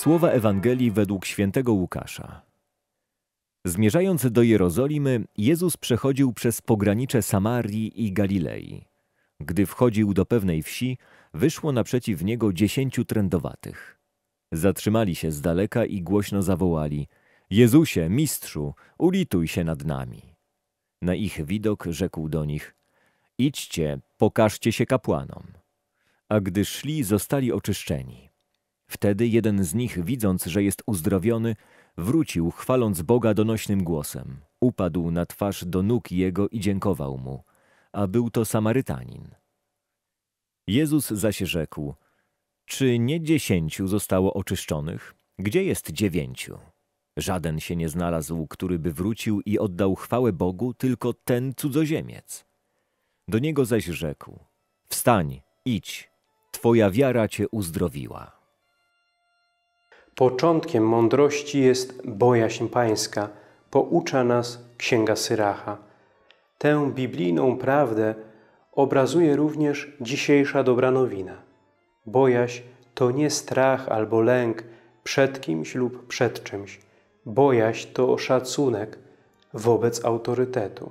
Słowa Ewangelii według świętego Łukasza. Zmierzając do Jerozolimy, Jezus przechodził przez pogranicze Samarii i Galilei. Gdy wchodził do pewnej wsi, wyszło naprzeciw niego 10 trędowatych. Zatrzymali się z daleka i głośno zawołali: Jezusie, mistrzu, ulituj się nad nami. Na ich widok rzekł do nich: idźcie, pokażcie się kapłanom. A gdy szli, zostali oczyszczeni. Wtedy jeden z nich, widząc, że jest uzdrowiony, wrócił, chwaląc Boga donośnym głosem. Upadł na twarz do nóg Jego i dziękował Mu, a był to Samarytanin. Jezus zaś rzekł: czy nie 10 zostało oczyszczonych? Gdzie jest 9? Żaden się nie znalazł, który by wrócił i oddał chwałę Bogu, tylko ten cudzoziemiec. Do niego zaś rzekł: wstań, idź, twoja wiara cię uzdrowiła. Początkiem mądrości jest bojaźń Pańska, poucza nas Księga Syracha. Tę biblijną prawdę obrazuje również dzisiejsza dobra nowina. Bojaźń to nie strach albo lęk przed kimś lub przed czymś. Bojaźń to szacunek wobec autorytetu.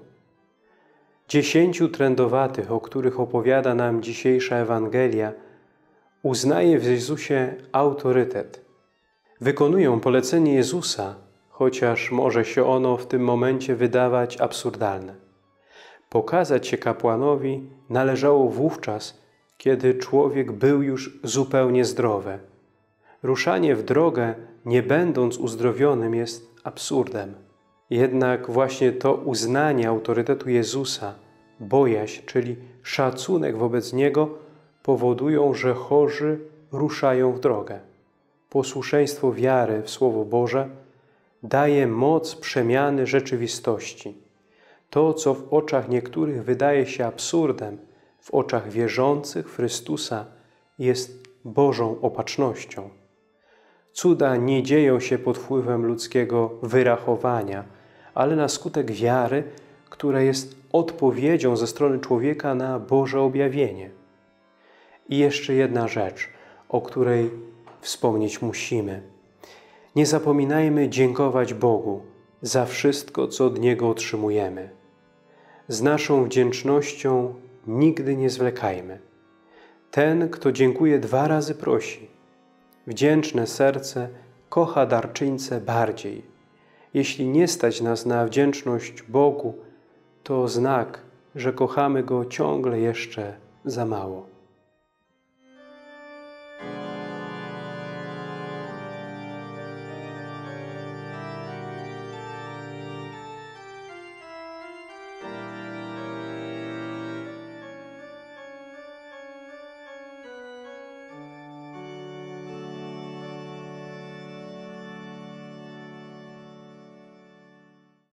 10 trędowatych, o których opowiada nam dzisiejsza Ewangelia, uznaje w Jezusie autorytet. Wykonują polecenie Jezusa, chociaż może się ono w tym momencie wydawać absurdalne. Pokazać się kapłanowi należało wówczas, kiedy człowiek był już zupełnie zdrowy. Ruszanie w drogę, nie będąc uzdrowionym, jest absurdem. Jednak właśnie to uznanie autorytetu Jezusa, bojaźń, czyli szacunek wobec Niego, powodują, że chorzy ruszają w drogę. Posłuszeństwo wiary w Słowo Boże daje moc przemiany rzeczywistości. To, co w oczach niektórych wydaje się absurdem, w oczach wierzących w Chrystusa jest Bożą opatrznością. Cuda nie dzieją się pod wpływem ludzkiego wyrachowania, ale na skutek wiary, która jest odpowiedzią ze strony człowieka na Boże objawienie. I jeszcze jedna rzecz, o której wspomnieć musimy. Nie zapominajmy dziękować Bogu za wszystko, co od Niego otrzymujemy. Z naszą wdzięcznością nigdy nie zwlekajmy. Ten, kto dziękuje 2 razy, prosi. Wdzięczne serce kocha darczyńcę bardziej. Jeśli nie stać nas na wdzięczność Bogu, to znak, że kochamy Go ciągle jeszcze za mało.